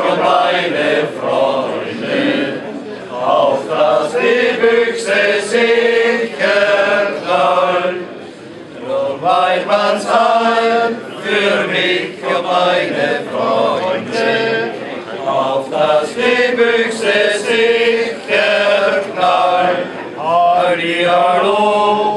und meine Freunde, auf dass die Büchse sicher knallt. Drum Weidmanns Heil für mich und meine Freunde, auf dass die Büchse sicher knallt. Hallihallo.